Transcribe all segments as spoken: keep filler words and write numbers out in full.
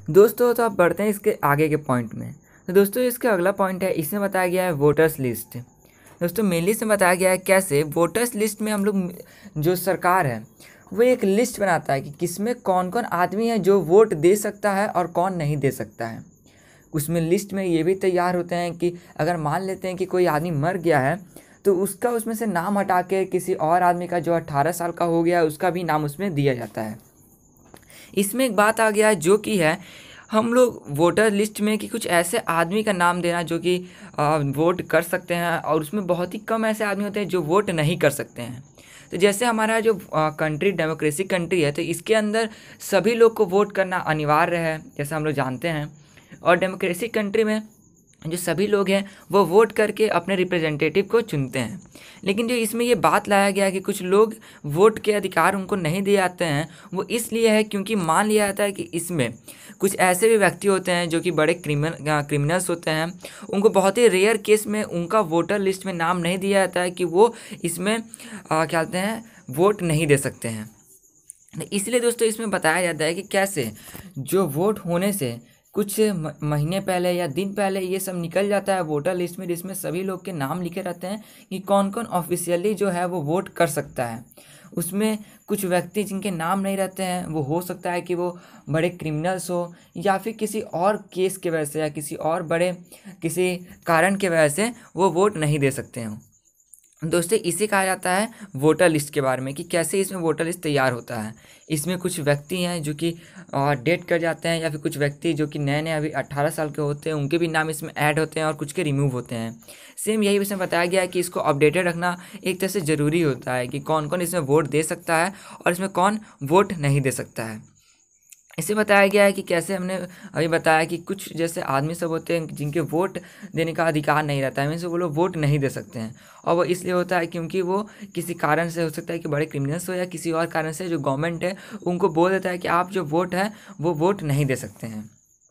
दोस्तों तो आप बढ़ते हैं इसके आगे के पॉइंट में। तो दोस्तों इसका अगला पॉइंट है, इसमें बताया गया है वोटर्स लिस्ट। दोस्तों मेनली इसमें बताया गया है कैसे वोटर्स लिस्ट में हम लोग, जो सरकार है वो एक लिस्ट बनाता है कि किसमें कौन कौन आदमी है जो वोट दे सकता है और कौन नहीं दे सकता है। उसमें लिस्ट में ये भी तैयार होते हैं कि अगर मान लेते हैं कि कोई आदमी मर गया है तो उसका उसमें से नाम हटा के किसी और आदमी का जो अट्ठारह साल का हो गया है उसका भी नाम उसमें दिया जाता है। इसमें एक बात आ गया है जो कि है हम लोग वोटर लिस्ट में कि कुछ ऐसे आदमी का नाम देना जो कि वोट कर सकते हैं, और उसमें बहुत ही कम ऐसे आदमी होते हैं जो वोट नहीं कर सकते हैं। तो जैसे हमारा जो कंट्री डेमोक्रेसी कंट्री है तो इसके अंदर सभी लोग को वोट करना अनिवार्य है, जैसा हम लोग जानते हैं। और डेमोक्रेसी कंट्री में जो सभी लोग हैं वो वोट करके अपने रिप्रेजेंटेटिव को चुनते हैं। लेकिन जो इसमें ये बात लाया गया है कि कुछ लोग वोट के अधिकार उनको नहीं दिए जाते हैं, वो इसलिए है क्योंकि मान लिया जाता है कि इसमें कुछ ऐसे भी व्यक्ति होते हैं जो कि बड़े क्रिमिनल क्रिमिनल्स होते हैं, उनको बहुत ही रेयर केस में उनका वोटर लिस्ट में नाम नहीं दिया जाता है कि वो इसमें आ, क्या कहते हैं वोट नहीं दे सकते हैं। इसलिए दोस्तों इसमें बताया जाता है कि कैसे जो वोट होने से कुछ महीने पहले या दिन पहले ये सब निकल जाता है वोटर लिस्ट में, जिसमें सभी लोग के नाम लिखे रहते हैं कि कौन कौन ऑफिशियली जो है वो वोट कर सकता है। उसमें कुछ व्यक्ति जिनके नाम नहीं रहते हैं, वो हो सकता है कि वो बड़े क्रिमिनल्स हो या फिर किसी और केस के वजह से या किसी और बड़े किसी कारण के वजह से वो वोट नहीं दे सकते हों। दोस्तों इसे कहा जाता है वोटर लिस्ट के बारे में कि कैसे इसमें वोटर लिस्ट तैयार होता है। इसमें कुछ व्यक्ति हैं जो कि डेट कर जाते हैं, या फिर कुछ व्यक्ति जो कि नए नए अभी अट्ठारह साल के होते हैं उनके भी नाम इसमें ऐड होते हैं और कुछ के रिमूव होते हैं। सेम यही इसमें बताया गया है कि इसको अपडेटेड रखना एक तरह से ज़रूरी होता है कि कौन कौन इसमें वोट दे सकता है और इसमें कौन वोट नहीं दे सकता है। इसे बताया गया है कि कैसे हमने अभी बताया कि कुछ जैसे आदमी सब होते हैं जिनके वोट देने का अधिकार नहीं रहता है, मीन्स वो लोग वोट नहीं दे सकते हैं। और वो इसलिए होता है क्योंकि वो किसी कारण से हो सकता है कि बड़े क्रिमिनल्स हो या किसी और कारण से जो गवर्नमेंट है उनको बोल देता है कि आप जो वोट है वो वोट नहीं दे सकते हैं।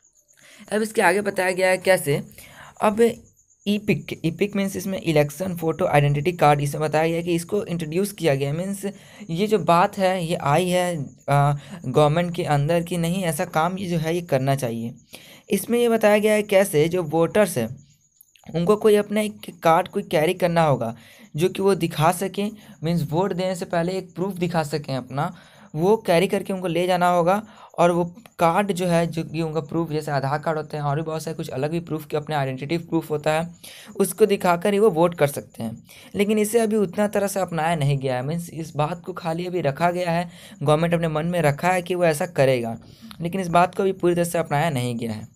अब इसके आगे बताया गया है कैसे अब ईपिक ईपिक मीन्स इसमें इलेक्शन फ़ोटो आइडेंटिटी कार्ड, इसमें बताया गया है कि इसको इंट्रोड्यूस किया गया। मीन्स ये जो बात है ये आई है गवर्नमेंट के अंदर कि नहीं ऐसा काम ये जो है ये करना चाहिए। इसमें ये बताया गया है कैसे जो वोटर्स है उनको कोई अपना एक कार्ड कोई कैरी करना होगा जो कि वो दिखा सकें, मीन्स वोट देने से पहले एक प्रूफ दिखा सकें अपना, वो कैरी करके उनको ले जाना होगा। और वो कार्ड जो है जो कि उनका प्रूफ जैसे आधार कार्ड होते हैं और भी बहुत सारे कुछ अलग भी प्रूफ के अपने आइडेंटिटी प्रूफ होता है, उसको दिखाकर ही वो वोट कर सकते हैं। लेकिन इसे अभी उतना तरह से अपनाया नहीं गया है, मीन्स इस बात को खाली अभी रखा गया है, गवर्नमेंट अपने मन में रखा है कि वो ऐसा करेगा, लेकिन इस बात को अभी पूरी तरह से अपनाया नहीं गया है।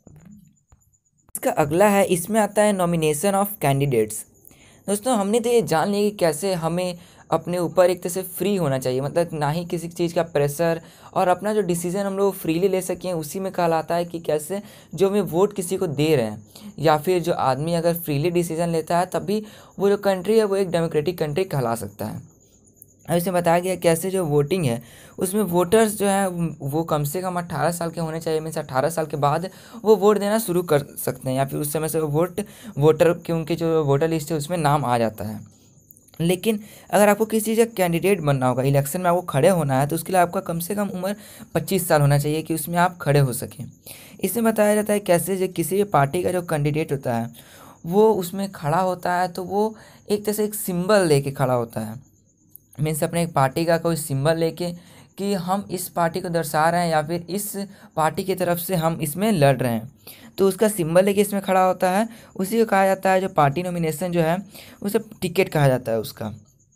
इसका अगला है, इसमें आता है नॉमिनेशन ऑफ कैंडिडेट्स। दोस्तों हमने तो ये जान लिया कि कैसे हमें अपने ऊपर एक तरह से फ्री होना चाहिए, मतलब ना ही किसी चीज़ का प्रेशर, और अपना जो डिसीज़न हम लोग फ्रीली ले सकें उसी में कहलाता है कि कैसे जो हमें वोट किसी को दे रहे हैं या फिर जो आदमी अगर फ्रीली डिसीज़न लेता है तभी वो जो कंट्री है वो एक डेमोक्रेटिक कंट्री कहला सकता है। अब इसमें बताया गया कैसे जो वोटिंग है उसमें वोटर्स जो है वो कम से कम अट्ठारह साल के होने चाहिए, मीन्स अट्ठारह साल के बाद वो वोट देना शुरू कर सकते हैं या फिर उस समय से वो वोट वोटर के उनके जो वोटर लिस्ट है उसमें नाम आ जाता है। लेकिन अगर आपको किसी चीज़ का कैंडिडेट बनना होगा, इलेक्शन में आपको खड़े होना है, तो उसके लिए आपका कम से कम उम्र पच्चीस साल होना चाहिए कि उसमें आप खड़े हो सकें। इसमें बताया जाता है कैसे जो किसी भी पार्टी का जो कैंडिडेट होता है वो उसमें खड़ा होता है तो वो एक तरह से एक सिंबल लेके खड़ा होता है, मीन्स अपने एक पार्टी का कोई सिंबल लेके कि हम इस पार्टी को दर्शा रहे हैं या फिर इस पार्टी की तरफ से हम इसमें लड़ रहे हैं, तो उसका सिंबल लेके इसमें खड़ा होता है। उसी को कहा जाता है जो पार्टी नॉमिनेशन जो है उसे टिकट कहा जाता है उसका।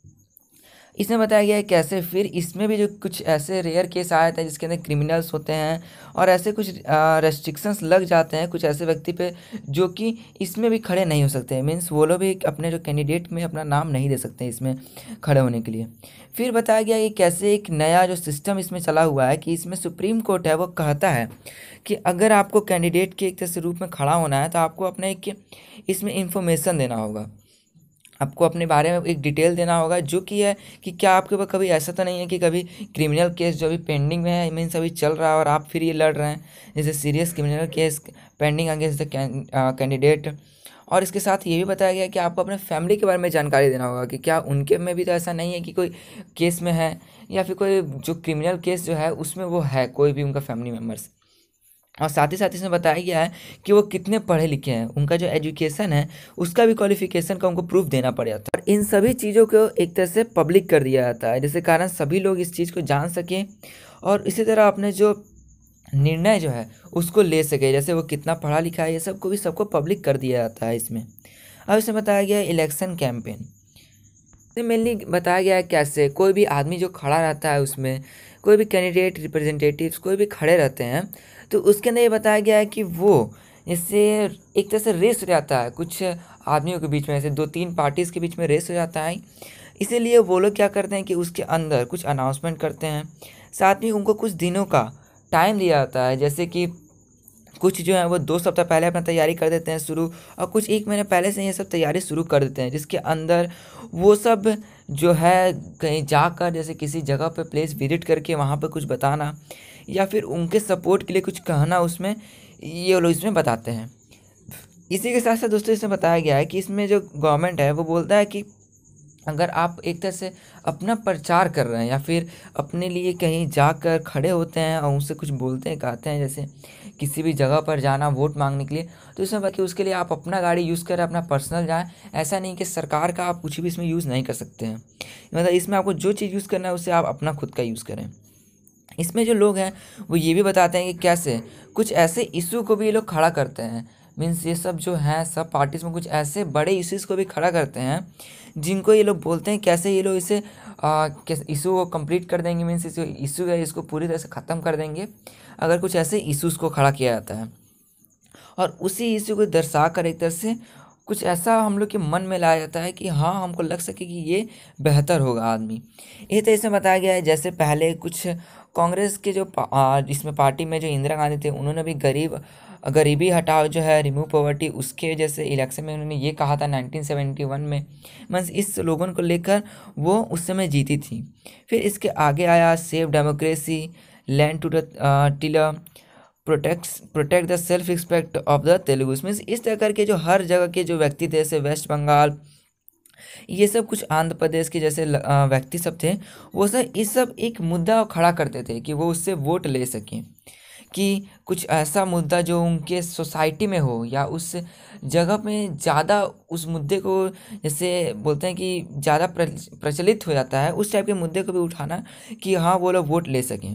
इसमें बताया गया है कैसे फिर इसमें भी जो कुछ ऐसे रेयर केस आए थे जिसके अंदर क्रिमिनल्स होते हैं और ऐसे कुछ रेस्ट्रिक्शंस लग जाते हैं कुछ ऐसे व्यक्ति पे जो कि इसमें भी खड़े नहीं हो सकते, मीन्स वो लोग भी अपने जो कैंडिडेट में अपना नाम नहीं दे सकते इसमें खड़े होने के लिए। फिर बताया गया कि कैसे एक नया जो सिस्टम इसमें चला हुआ है कि इसमें सुप्रीम कोर्ट है वो कहता है कि अगर आपको कैंडिडेट के एक तरह से रूप में खड़ा होना है तो आपको अपना एक इसमें इंफॉर्मेशन देना होगा, आपको अपने बारे में एक डिटेल देना होगा जो कि है कि क्या आपके ऊपर कभी ऐसा तो नहीं है कि कभी क्रिमिनल केस जो अभी पेंडिंग में है मीन्स अभी चल रहा है और आप फिर ये लड़ रहे हैं, जैसे serious criminal case pending against the candidate. और इसके साथ ये भी बताया गया कि आपको अपने फैमिली के बारे में जानकारी देना होगा कि क्या उनके में भी तो ऐसा नहीं है कि कोई केस में है या फिर कोई जो क्रिमिनल केस जो है उसमें वो है कोई भी उनका फैमिली मेम्बर्स। और साथ ही साथ इसमें बताया गया है कि वो कितने पढ़े लिखे हैं, उनका जो एजुकेशन है उसका भी क्वालिफिकेशन का उनको प्रूफ देना पड़ जाता है। और इन सभी चीज़ों को एक तरह से पब्लिक कर दिया जाता है, जिसके कारण सभी लोग इस चीज़ को जान सकें और इसी तरह अपने जो निर्णय जो है उसको ले सके, जैसे वो कितना पढ़ा लिखा है ये सब को भी सबको पब्लिक कर दिया जाता है इसमें। अब इसमें बताया गया है इलेक्शन कैंपेन। तो मेनली बताया गया है कैसे कोई भी आदमी जो खड़ा रहता है उसमें, कोई भी कैंडिडेट रिप्रेजेंटेटिव्स कोई भी खड़े रहते हैं, तो उसके अंदर ये बताया गया है कि वो इससे एक तरह से रेस हो जाता है कुछ आदमियों के बीच में, ऐसे दो तीन पार्टीज़ के बीच में रेस हो जाता है। इसीलिए वो लोग क्या करते हैं कि उसके अंदर कुछ अनाउंसमेंट करते हैं, साथ में उनको कुछ दिनों का टाइम दिया जाता है, जैसे कि कुछ जो है वो दो सप्ताह पहले अपना तैयारी कर देते हैं शुरू, और कुछ एक महीने पहले से ये सब तैयारी शुरू कर देते हैं, जिसके अंदर वो सब जो है कहीं जाकर जैसे किसी जगह पे प्लेस विजिट करके वहाँ पे कुछ बताना या फिर उनके सपोर्ट के लिए कुछ कहना, उसमें ये लोग इसमें बताते हैं। इसी के साथ साथ दोस्तों इसमें बताया गया है कि इसमें जो गवर्नमेंट है वो बोलता है कि अगर आप एक तरह से अपना प्रचार कर रहे हैं या फिर अपने लिए कहीं जाकर खड़े होते हैं और उनसे कुछ बोलते हैं कहते हैं, जैसे किसी भी जगह पर जाना वोट मांगने के लिए, तो इसमें बाकी उसके लिए आप अपना गाड़ी यूज़ करें, अपना पर्सनल जाएं। ऐसा नहीं कि सरकार का आप कुछ भी इसमें यूज़ नहीं कर सकते हैं, मतलब इसमें आपको जो चीज़ यूज़ करना है उससे आप अपना खुद का यूज़ करें। इसमें जो लोग हैं वो ये भी बताते हैं कि कैसे कुछ ऐसे इशू को भी ये लोग खड़ा करते हैं, मीन्स ये सब जो हैं सब पार्टीज में कुछ ऐसे बड़े इश्यूज़ को भी खड़ा करते हैं जिनको ये लोग बोलते हैं कैसे ये लोग इसे इशू को कंप्लीट कर देंगे, मीन्स इस इशू है इसको पूरी तरह से ख़त्म कर देंगे अगर कुछ ऐसे इश्यूज़ को खड़ा किया जाता है। और उसी इशू को दर्शा कर एक तरह से कुछ ऐसा हम लोग के मन में लाया जाता है कि हाँ हमको लग सके कि ये बेहतर होगा आदमी। इसी तरह से बताया गया है जैसे पहले कुछ कांग्रेस के जो पा, जिसमें पार्टी में जो इंदिरा गांधी थे उन्होंने भी गरीब गरीबी हटाओ जो है रिमूव पॉवर्टी, उसके जैसे इलेक्शन में उन्होंने ये कहा था नाइनटीन सेवेंटी वन में, बस इस स्लोगन को लेकर वो उस समय जीती थी। फिर इसके आगे आया save democracy, land to the tiller, protects protect the self respect of the Telugus, means इस तरह करके जो हर जगह के जो व्यक्ति थे जैसे वेस्ट बंगाल, ये सब कुछ आंध्र प्रदेश के जैसे व्यक्ति सब थे, वो सब इस सब एक मुद्दा खड़ा करते थे कि वो उससे वोट ले सकें, कि कुछ ऐसा मुद्दा जो उनके सोसाइटी में हो या उस जगह में ज़्यादा उस मुद्दे को जैसे बोलते हैं कि ज़्यादा प्रचलित हो जाता है, उस टाइप के मुद्दे को भी उठाना कि हाँ वो लोग वोट ले सकें।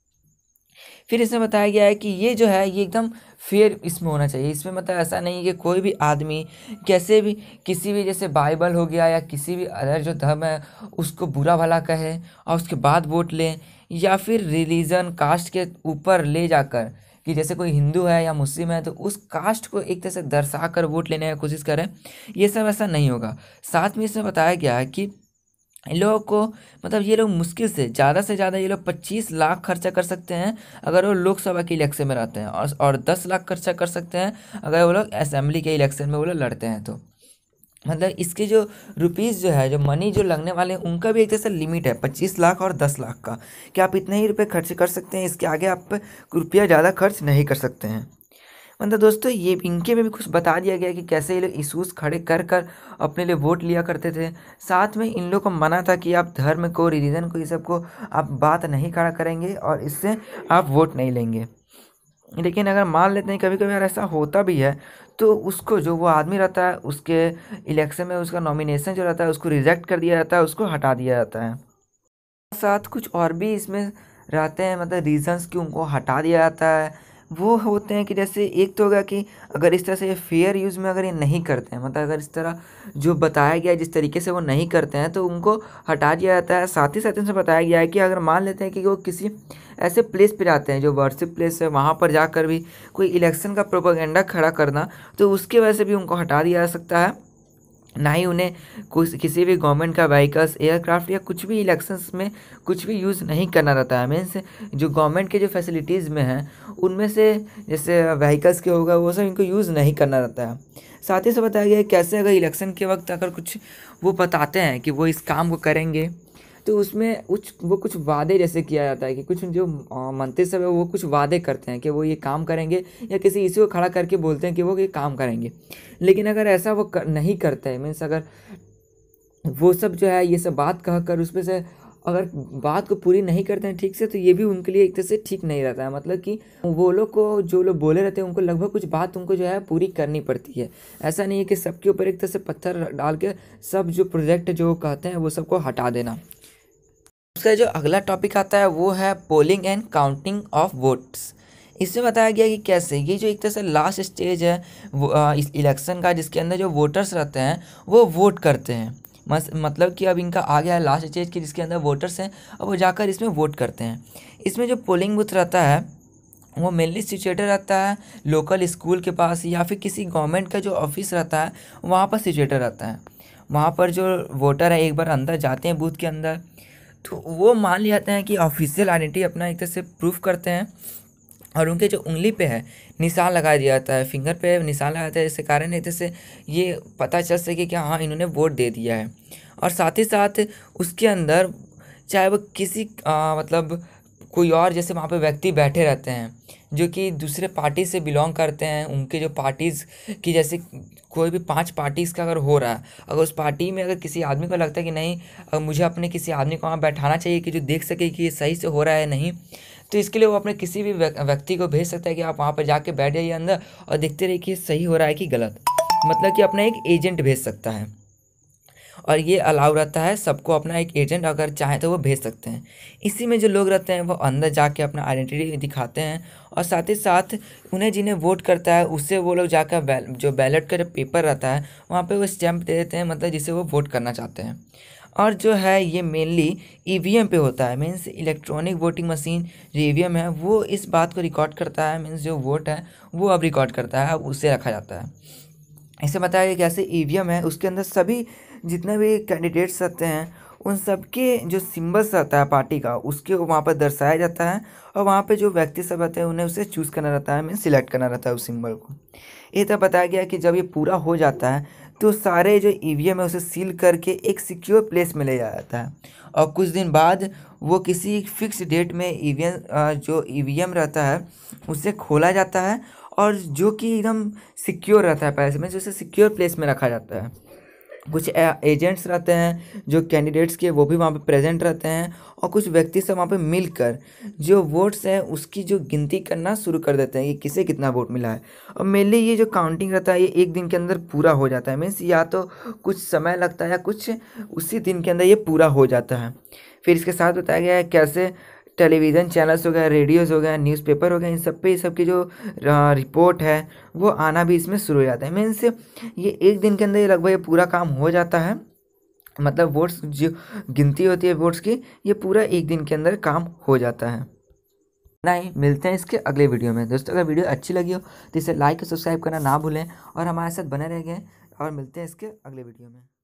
फिर इसमें बताया गया है कि ये जो है ये एकदम फेयर इसमें होना चाहिए, इसमें मतलब ऐसा नहीं है कि कोई भी आदमी कैसे भी किसी भी जैसे बाइबल हो गया या किसी भी अदर जो धर्म है उसको बुरा भला कहे और उसके बाद वोट लें, या फिर रिलीजन कास्ट के ऊपर ले जाकर कि जैसे कोई हिंदू है या मुस्लिम है तो उस कास्ट को एक तरह से दर्शा कर वोट लेने की कोशिश करें, ये सब ऐसा नहीं होगा। साथ में इसमें बताया गया है कि इन लोगों को मतलब ये लोग मुश्किल से ज़्यादा से ज़्यादा ये लोग पच्चीस लाख खर्चा कर सकते हैं अगर वो लोकसभा के इलेक्शन में रहते हैं, और और दस लाख खर्चा कर सकते हैं अगर वो लोग असेंबली के इलेक्शन में वो लोग लड़ते हैं। तो मतलब इसके जो रुपीज़ जो है जो मनी जो लगने वाले हैं उनका भी एक तरह से लिमिट है, पच्चीस लाख और दस लाख का, कि आप इतने ही रुपये खर्च कर सकते हैं, इसके आगे आप रुपया ज़्यादा खर्च नहीं कर सकते हैं। मतलब दोस्तों ये इनके में भी कुछ बता दिया गया कि कैसे ये लोग इशूज़ खड़े कर कर अपने लिए वोट लिया करते थे। साथ में इन लोग को मना था कि आप धर्म को, रिलीजन को, ये सब को आप बात नहीं खड़ा करेंगे और इससे आप वोट नहीं लेंगे। लेकिन अगर मान लेते हैं कभी कभी अगर ऐसा होता भी है तो उसको जो वो आदमी रहता है उसके इलेक्शन में उसका नॉमिनेशन जो रहता है उसको रिजेक्ट कर दिया जाता है, उसको हटा दिया जाता है। साथ कुछ और भी इसमें रहते हैं मतलब रीजंस कि उनको हटा दिया जाता है, वो होते हैं कि जैसे एक तो होगा कि अगर इस तरह से ये फेयर यूज़ में अगर ये नहीं करते हैं, मतलब अगर इस तरह जो बताया गया है जिस तरीके से वो नहीं करते हैं तो उनको हटा दिया जाता है। साथ ही साथ इनसे बताया गया है कि अगर मान लेते हैं कि वो किसी ऐसे प्लेस पे जाते हैं जो वर्शिप प्लेस है, वहाँ पर जाकर भी कोई इलेक्शन का प्रोपेगेंडा खड़ा करना, तो उसकी वजह से भी उनको हटा दिया जा सकता है। ना ही उन्हें कुछ किसी भी गवर्नमेंट का व्हीकल्स, एयरक्राफ्ट या कुछ भी इलेक्शंस में कुछ भी यूज़ नहीं करना रहता है। मीन्स जो गवर्नमेंट के जो फैसिलिटीज़ में हैं उनमें से जैसे व्हीकल्स के होगा वो सब इनको यूज़ नहीं करना रहता है। साथ ही से बताया गया है कैसे अगर इलेक्शन के वक्त अगर कुछ वो बताते हैं कि वो इस काम को करेंगे तो उसमें कुछ वो कुछ वादे जैसे किया जाता है कि कुछ जो मंत्री सब है वो कुछ वादे करते हैं कि वो ये काम करेंगे या किसी इशू को खड़ा करके बोलते हैं कि वो ये काम करेंगे। लेकिन अगर ऐसा वो कर, नहीं करते हैं, मीन्स अगर वो सब जो है ये सब बात कह कर उसमें से अगर बात को पूरी नहीं करते हैं ठीक से तो ये भी उनके लिए एक तरह से ठीक नहीं रहता है। मतलब कि वो लोग को जो लोग बोले रहते हैं उनको लगभग कुछ बात उनको जो है पूरी करनी पड़ती है। ऐसा नहीं है कि सबके ऊपर एक तरह से पत्थर डाल के सब जो प्रोजेक्ट जो कहते हैं वो सबको हटा देना। उसका जो अगला टॉपिक आता है वो है polling and counting of votes. इसमें बताया गया कि कैसे ये जो एक तरह से लास्ट स्टेज है वो आ, इस इलेक्शन का, जिसके अंदर जो वोटर्स रहते हैं वो वोट करते हैं। मस मतलब कि अब इनका आ गया है लास्ट स्टेज की जिसके अंदर वोटर्स हैं और वो जाकर इसमें वोट करते हैं। इसमें जो पोलिंग बूथ रहता है वो मेनली सिचुएटेड रहता है लोकल स्कूल के पास या फिर किसी गवर्नमेंट का जो ऑफिस रहता है वहाँ पर सिचुएटेड रहता है। वहाँ पर जो वोटर है एक बार अंदर जाते हैं बूथ के अंदर तो वो मान लिया जाते हैं कि ऑफिशियल आइडेंटिटी अपना एक तरह से प्रूफ करते हैं और उनके जो उंगली पे है निशान लगा दिया जाता है, फिंगर पे निशान लगाया जाता है। इसके कारण एक तरह से ये पता चल सके कि हाँ इन्होंने वोट दे दिया है। और साथ ही साथ उसके अंदर चाहे वो किसी आ, मतलब कोई और जैसे वहाँ पे व्यक्ति बैठे रहते हैं जो कि दूसरे पार्टी से बिलोंग करते हैं, उनके जो पार्टीज़ की जैसे कोई भी पांच पार्टीज़ का अगर हो रहा है, अगर उस पार्टी में अगर किसी आदमी को लगता है कि नहीं अगर मुझे अपने किसी आदमी को वहाँ बैठाना चाहिए कि जो देख सके कि ये सही से हो रहा है नहीं, तो इसके लिए वो अपने किसी भी व्यक्ति को भेज सकता है कि आप वहाँ पर जाके बैठ जाइए अंदर और देखते रहिए कि सही हो रहा है कि गलत। मतलब कि अपना एक एजेंट भेज सकता है और ये अलाउ रहता है सबको, अपना एक एजेंट अगर चाहे तो वो भेज सकते हैं। इसी में जो लोग रहते हैं वो अंदर जाके अपना आइडेंटिटी दिखाते हैं और साथ ही साथ उन्हें जिन्हें वोट करता है उससे वो लोग जाकर बैल, जो बैलेट का जो पेपर रहता है वहाँ पे वो स्टैंप दे देते हैं, मतलब जिसे वो वोट करना चाहते हैं। और जो है ये मेनली ईवीएम पे होता है, मीन्स इलेक्ट्रॉनिक वोटिंग मशीन जो ईवीएम है वो इस बात को रिकॉर्ड करता है, मीन्स जो वोट है वो अब रिकॉर्ड करता है, अब उसे रखा जाता है। इसे बताया गया कैसे ईवीएम है उसके अंदर सभी जितने भी कैंडिडेट्स रहते हैं उन सबके जो सिंबल्स रहता है पार्टी का उसके वहाँ पर दर्शाया जाता है और वहाँ पे जो व्यक्ति सब रहते हैं उन्हें उसे चूज़ करना रहता है, मीन्स सिलेक्ट करना रहता है उस सिंबल को। ये तब बताया गया कि जब ये पूरा हो जाता है तो सारे जो ईवीएम है उसे सील करके एक सिक्योर प्लेस में ले जाया जाता है और कुछ दिन बाद वो किसी फिक्स डेट में ईवीएम जो ईवीएम रहता है उसे खोला जाता है और जो कि एकदम सिक्योर रहता है पहले में, जैसे सिक्योर प्लेस में रखा जाता है। कुछ एजेंट्स रहते हैं जो कैंडिडेट्स के वो भी वहाँ पे प्रेजेंट रहते हैं और कुछ व्यक्ति सब वहाँ पे मिलकर जो वोट्स हैं उसकी जो गिनती करना शुरू कर देते हैं कि किसे कितना वोट मिला है। और मेनली ये जो काउंटिंग रहता है ये एक दिन के अंदर पूरा हो जाता है, मीन्स या तो कुछ समय लगता है या कुछ उसी दिन के अंदर ये पूरा हो जाता है। फिर इसके साथ बताया गया है कैसे टेलीविज़न चैनल्स हो गया, रेडियोज़ हो गया, न्यूज़पेपर हो गया, इन सब पे इस सब की जो रिपोर्ट है वो आना भी इसमें शुरू हो जाता है। मीन्स ये एक दिन के अंदर ये लगभग ये पूरा काम हो जाता है, मतलब वोट्स जो गिनती होती है वोट्स की ये पूरा एक दिन के अंदर काम हो जाता है। नहीं, मिलते हैं इसके अगले वीडियो में। दोस्तों अगर वीडियो अच्छी लगी हो तो इसे लाइक और सब्सक्राइब करना ना भूलें और हमारे साथ बने रहेंगे और मिलते हैं इसके अगले वीडियो में।